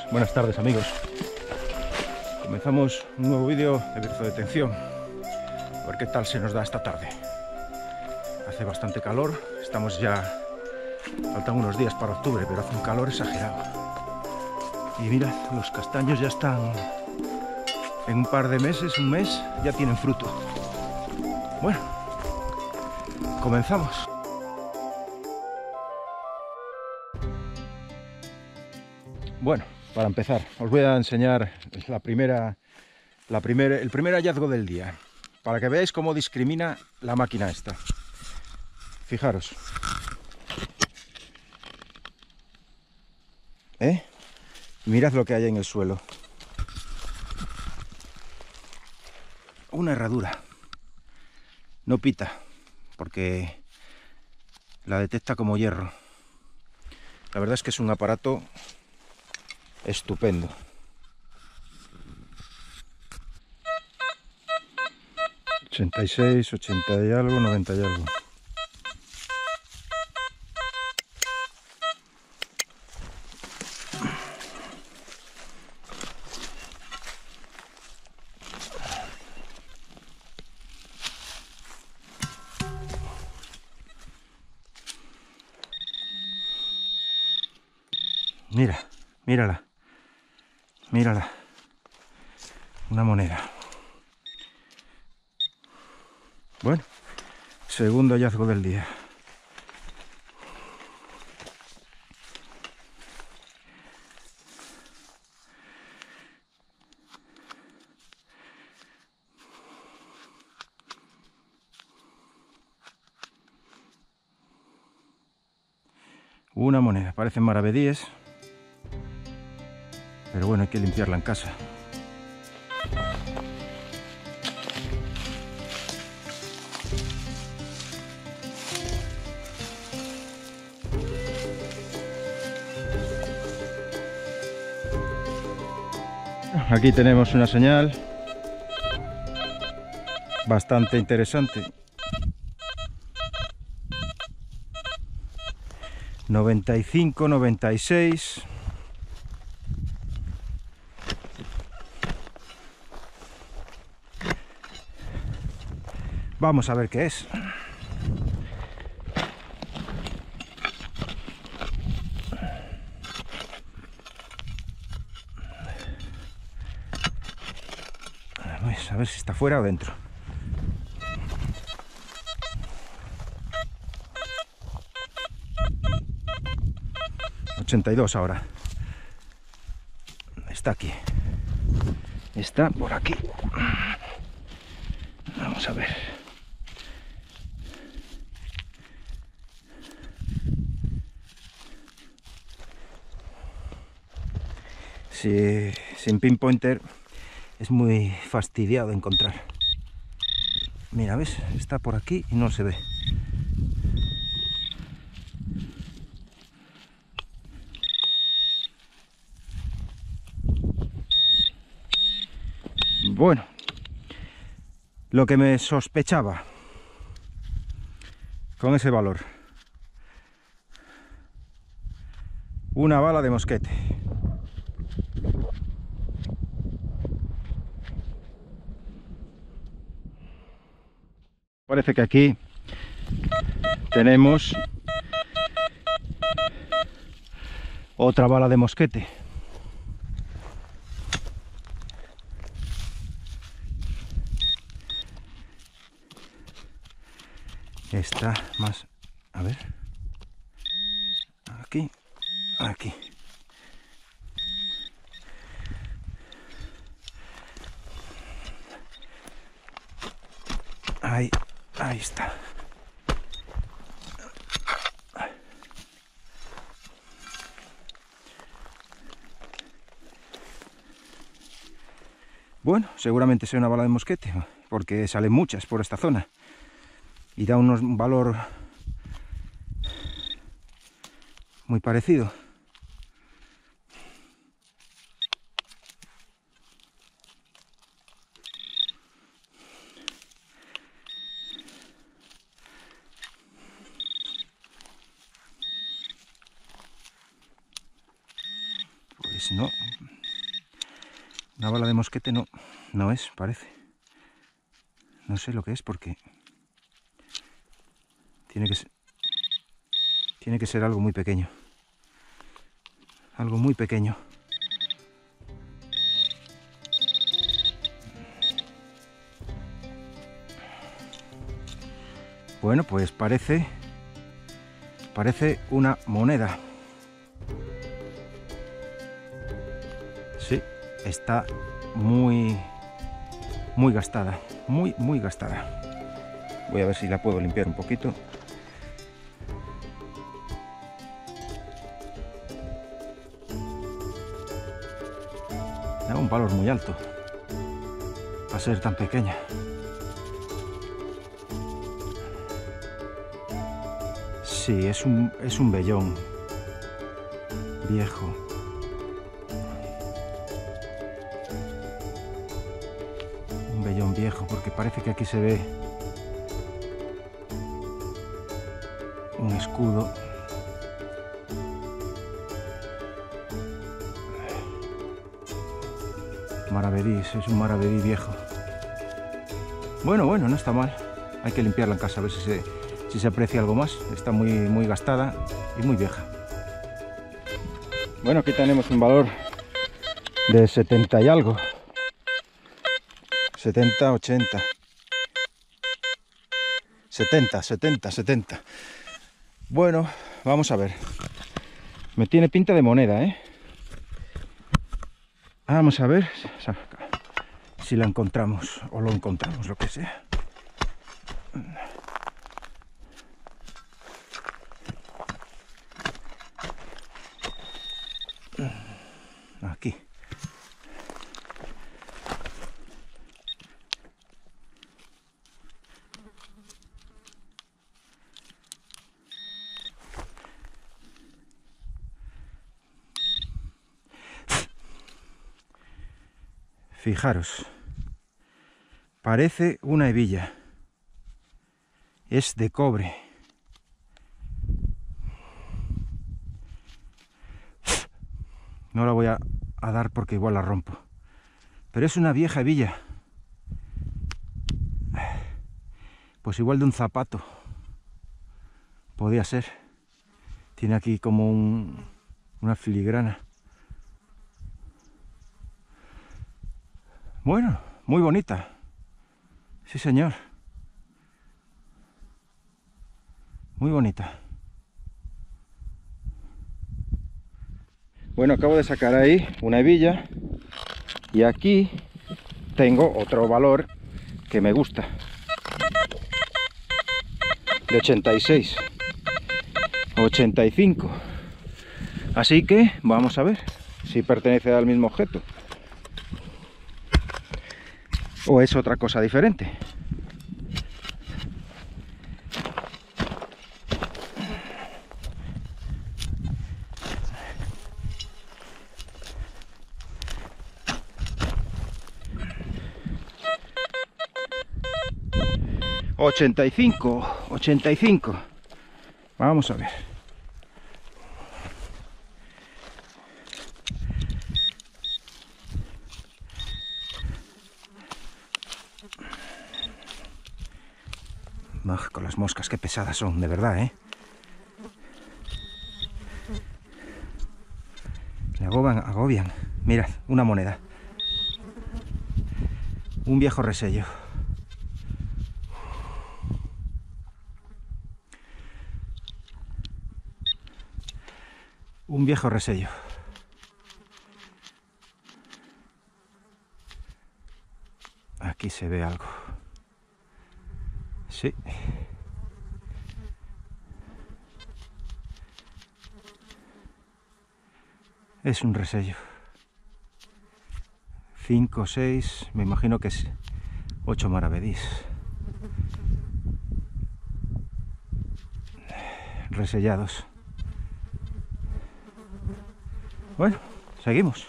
Buenas tardes, amigos. Comenzamos un nuevo vídeo de Bierzo de Tensión. A ver qué tal se nos da esta tarde. Hace bastante calor, estamos ya... faltan unos días para octubre, pero hace un calor exagerado. Y mirad, los castaños ya están... en un par de meses, un mes, ya tienen fruto. Bueno, comenzamos. Bueno, para empezar, os voy a enseñar el primer hallazgo del día, para que veáis cómo discrimina la máquina esta. Fijaros. Mirad lo que hay en el suelo. Una herradura. No pita, porque la detecta como hierro. La verdad es que es un aparato estupendo. ...86, 80 y algo, 90 y algo. Mira, mírala. Mírala. Una moneda. Bueno, segundo hallazgo del día. Una moneda, parecen maravedíes, pero bueno, hay que limpiarla en casa. Aquí tenemos una señal bastante interesante. 95, 96. Vamos a ver qué es. A ver si está fuera o dentro. ...82 ahora. Está aquí. Está por aquí. Vamos a ver. Si, sin pinpointer es muy fastidiado de encontrar. Mira, ¿ves? Está por aquí y no se ve. Bueno, lo que me sospechaba con ese valor. Una bala de mosquete. Parece que aquí tenemos otra bala de mosquete. Está más... a ver. Aquí. Aquí. Ahí. Ahí está. Bueno, seguramente sea una bala de mosquete, porque salen muchas por esta zona y da un valor muy parecido. Pues no. Una bala de mosquete no es, parece. No sé lo que es porque tiene que ser algo muy pequeño. Algo muy pequeño. Bueno, pues parece una moneda. Sí, está muy gastada, muy gastada. Voy a ver si la puedo limpiar un poquito. Da un valor muy alto para ser tan pequeña. Sí, es un vellón viejo. Un vellón viejo, porque parece que aquí se ve un escudo. Maravedís, es un maravedí viejo. Bueno, no está mal. Hay que limpiarla en casa, a ver si se aprecia algo más. Está muy gastada y muy vieja. Bueno, aquí tenemos un valor de 70 y algo. 70, 80. 70. Bueno, vamos a ver. Me tiene pinta de moneda, ¿eh? Vamos a ver si la encontramos o lo encontramos, lo que sea. Aquí. Fijaros, parece una hebilla. Es de cobre. No la voy a dar porque igual la rompo. Pero es una vieja hebilla. Pues igual de un zapato. Podía ser. Tiene aquí como una filigrana. Bueno, muy bonita. Sí, señor. Muy bonita. Bueno, acabo de sacar ahí una hebilla. Y aquí tengo otro valor que me gusta. De 86. 85. Así que vamos a ver si pertenece al mismo objeto. ¿O es otra cosa diferente? $85. Vamos a ver. Con las moscas, qué pesadas son, de verdad, ¿eh? Le agobian. Mirad, una moneda. Un viejo resello. Un viejo resello. Aquí se ve algo. Sí. Es un resello. 5, 6, me imagino que es 8 maravedís. Resellados. Bueno, seguimos.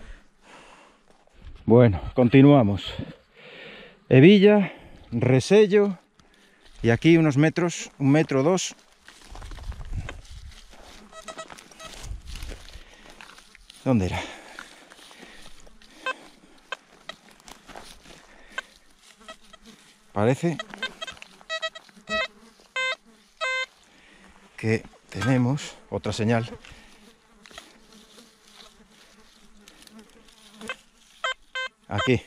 Bueno, continuamos. Hebilla, resello y aquí unos metros, 1 metro 2. ¿Dónde era? parece que tenemos otra señal. Aquí.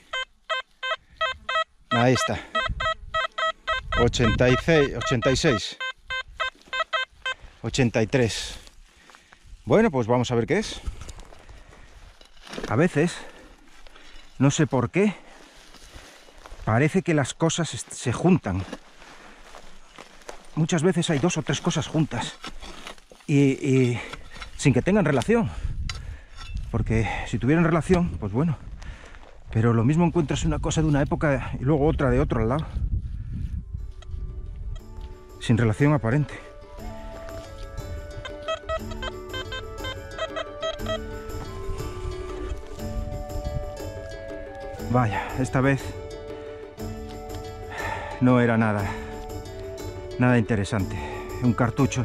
Ahí está. 86, 86. 83. Bueno, pues vamos a ver qué es. A veces, no sé por qué, parece que las cosas se juntan. Muchas veces hay 2 o 3 cosas juntas y sin que tengan relación. Porque si tuvieran relación, pues bueno. Pero lo mismo encuentras una cosa de una época y luego otra de otro al lado. Sin relación aparente. Vaya, esta vez no era nada interesante. Un cartucho.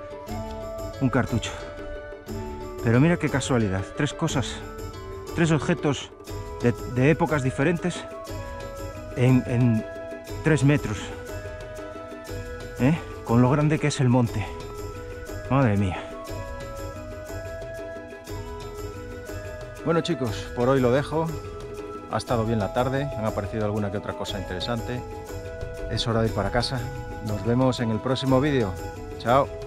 Pero mira qué casualidad. 3 cosas, 3 objetos de épocas diferentes en 3 metros. Con lo grande que es el monte. Madre mía. Bueno, chicos, por hoy lo dejo. Ha estado bien la tarde, han aparecido alguna que otra cosa interesante. Es hora de ir para casa. Nos vemos en el próximo vídeo. Chao.